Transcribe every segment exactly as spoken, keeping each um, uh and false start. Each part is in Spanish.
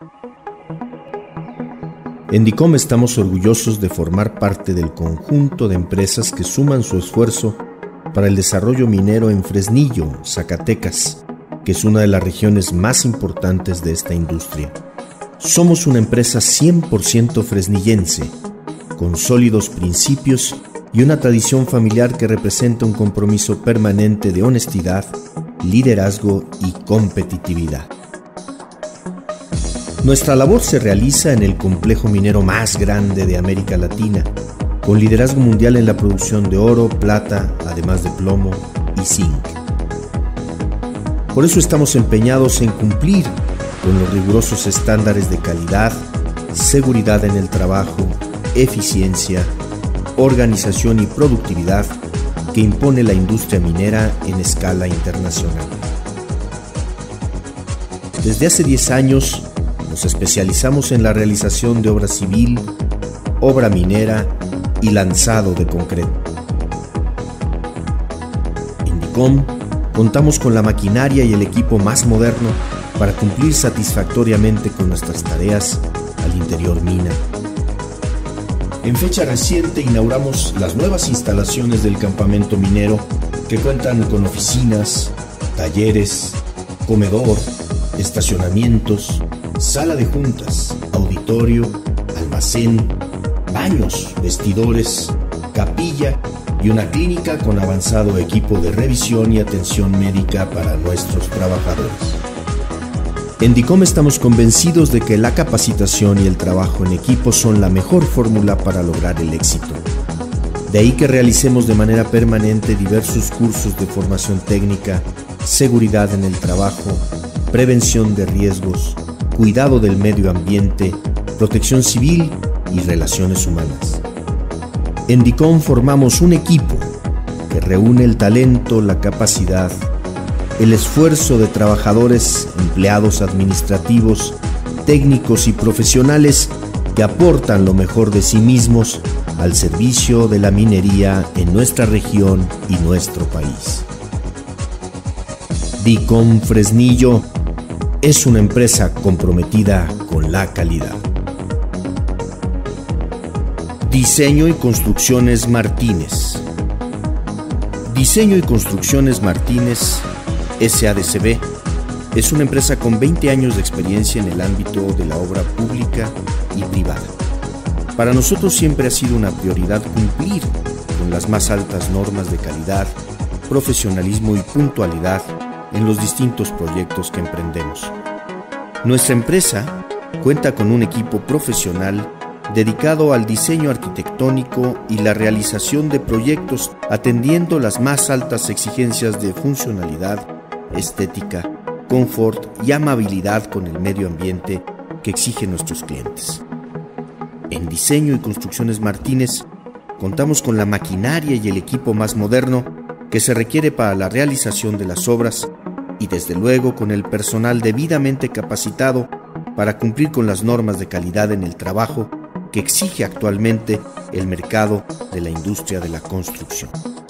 En DICOM estamos orgullosos de formar parte del conjunto de empresas que suman su esfuerzo para el desarrollo minero en Fresnillo, Zacatecas, que es una de las regiones más importantes de esta industria. Somos una empresa cien por ciento fresnillense, con sólidos principios y una tradición familiar que representa un compromiso permanente de honestidad, liderazgo y competitividad. Nuestra labor se realiza en el complejo minero más grande de América Latina, con liderazgo mundial en la producción de oro, plata, además de plomo y zinc. Por eso estamos empeñados en cumplir con los rigurosos estándares de calidad, seguridad en el trabajo, eficiencia, organización y productividad que impone la industria minera en escala internacional. Desde hace diez años nos especializamos en la realización de obra civil, obra minera y lanzado de concreto. En DICOM contamos con la maquinaria y el equipo más moderno para cumplir satisfactoriamente con nuestras tareas al interior mina. En fecha reciente inauguramos las nuevas instalaciones del campamento minero que cuentan con oficinas, talleres, comedor, estacionamientos, sala de juntas, auditorio, almacén, baños, vestidores, capilla y una clínica con avanzado equipo de revisión y atención médica para nuestros trabajadores. En DICOM estamos convencidos de que la capacitación y el trabajo en equipo son la mejor fórmula para lograr el éxito. De ahí que realicemos de manera permanente diversos cursos de formación técnica, seguridad en el trabajo, prevención de riesgos, cuidado del medio ambiente, protección civil y relaciones humanas. En DICOM formamos un equipo que reúne el talento, la capacidad, el esfuerzo de trabajadores, empleados administrativos, técnicos y profesionales que aportan lo mejor de sí mismos al servicio de la minería en nuestra región y nuestro país. DICOM Fresnillo es una empresa comprometida con la calidad. Diseño y Construcciones Martínez. Diseño y Construcciones Martínez S A D C B es una empresa con veinte años de experiencia en el ámbito de la obra pública y privada. Para nosotros siempre ha sido una prioridad cumplir con las más altas normas de calidad, profesionalismo y puntualidad en los distintos proyectos que emprendemos. Nuestra empresa cuenta con un equipo profesional dedicado al diseño arquitectónico y la realización de proyectos atendiendo las más altas exigencias de funcionalidad, estética, confort y amabilidad con el medio ambiente que exigen nuestros clientes. En Diseño y Construcciones Martínez contamos con la maquinaria y el equipo más moderno que se requiere para la realización de las obras y desde luego con el personal debidamente capacitado para cumplir con las normas de calidad en el trabajo que exige actualmente el mercado de la industria de la construcción.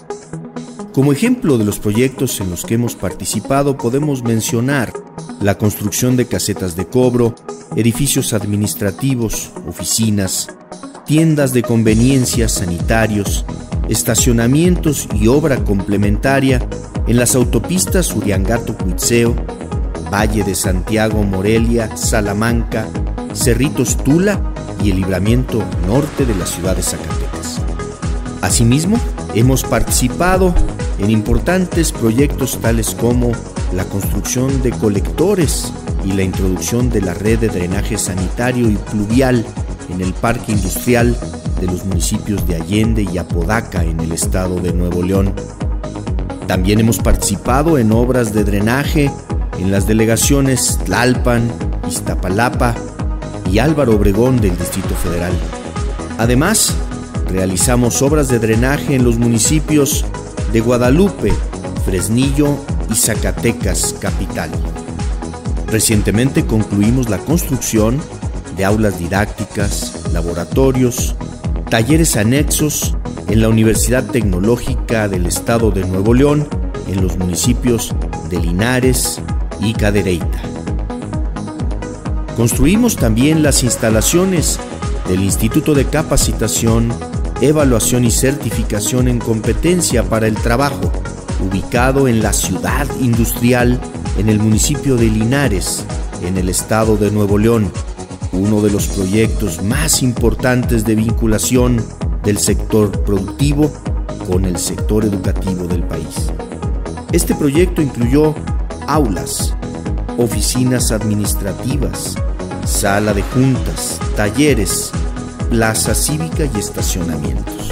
Como ejemplo de los proyectos en los que hemos participado podemos mencionar la construcción de casetas de cobro, edificios administrativos, oficinas, tiendas de conveniencia, sanitarios, estacionamientos y obra complementaria en las autopistas Uriangato-Cuitzeo, Valle de Santiago-Morelia, Salamanca, Cerritos Tula y el libramiento norte de la ciudad de Zacatecas. Asimismo, hemos participado en importantes proyectos tales como la construcción de colectores y la introducción de la red de drenaje sanitario y pluvial en el parque industrial de los municipios de Allende y Apodaca en el estado de Nuevo León. También hemos participado en obras de drenaje en las delegaciones Tlalpan, Iztapalapa y Álvaro Obregón del Distrito Federal. Además, realizamos obras de drenaje en los municipios de Guadalupe, Fresnillo y Zacatecas capital. Recientemente concluimos la construcción de aulas didácticas, laboratorios, talleres anexos en la Universidad Tecnológica del Estado de Nuevo León, en los municipios de Linares y Cadereyta. Construimos también las instalaciones del Instituto de Capacitación, Evaluación y Certificación en Competencia para el Trabajo, ubicado en la Ciudad Industrial, en el municipio de Linares, en el estado de Nuevo León, uno de los proyectos más importantes de vinculación del sector productivo con el sector educativo del país. Este proyecto incluyó aulas, oficinas administrativas, sala de juntas, talleres, plaza cívica y estacionamientos.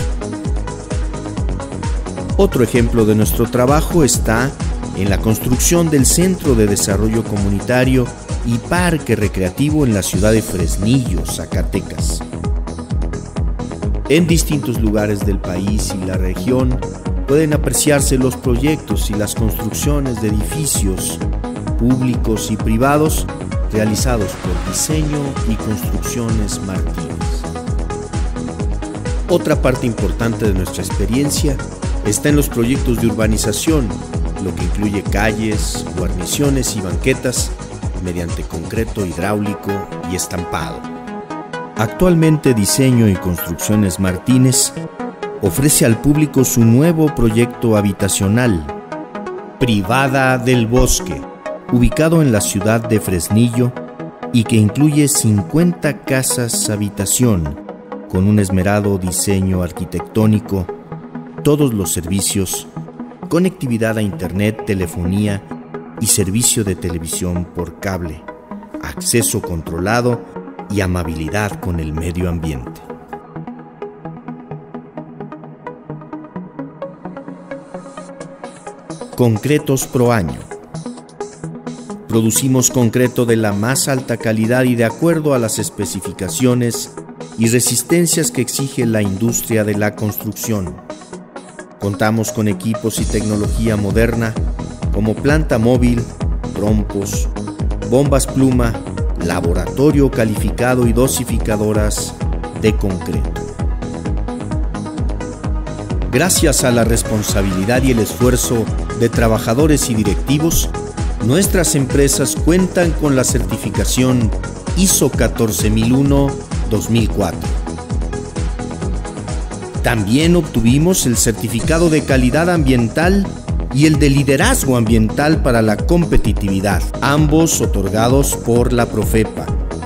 Otro ejemplo de nuestro trabajo está en la construcción del Centro de Desarrollo Comunitario y Parque Recreativo en la ciudad de Fresnillo, Zacatecas. En distintos lugares del país y la región pueden apreciarse los proyectos y las construcciones de edificios públicos y privados realizados por Diseño y Construcciones Martínez. Otra parte importante de nuestra experiencia está en los proyectos de urbanización, lo que incluye calles, guarniciones y banquetas mediante concreto hidráulico y estampado. Actualmente Diseño y Construcciones Martínez ofrece al público su nuevo proyecto habitacional, Privada del Bosque, ubicado en la ciudad de Fresnillo y que incluye cincuenta casas habitación con un esmerado diseño arquitectónico, todos los servicios, conectividad a internet, telefonía y servicio de televisión por cable, acceso controlado y amabilidad con el medio ambiente. Concretos Pro Año. Producimos concreto de la más alta calidad y de acuerdo a las especificaciones y resistencias que exige la industria de la construcción. Contamos con equipos y tecnología moderna como planta móvil, trompos, bombas pluma, laboratorio calificado y dosificadoras de concreto. Gracias a la responsabilidad y el esfuerzo de trabajadores y directivos, nuestras empresas cuentan con la certificación I S O catorce mil uno dos mil cuatro. También obtuvimos el certificado de calidad ambiental y el de liderazgo ambiental para la competitividad, ambos otorgados por la Profepa.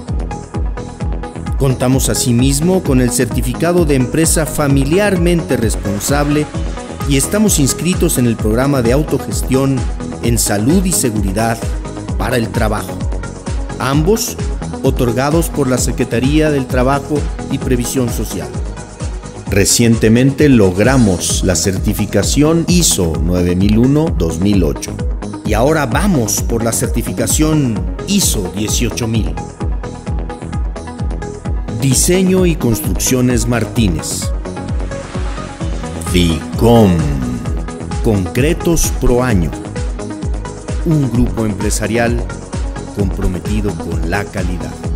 Contamos asimismo con el certificado de empresa familiarmente responsable y estamos inscritos en el programa de autogestión en salud y seguridad para el trabajo, ambos otorgados por la Secretaría del Trabajo y Previsión Social. Recientemente logramos la certificación I S O nueve mil uno dos mil ocho y ahora vamos por la certificación I S O dieciocho mil. Diseño y Construcciones Martínez. DICOM. Concretos Pro Año. Un grupo empresarial comprometido con la calidad.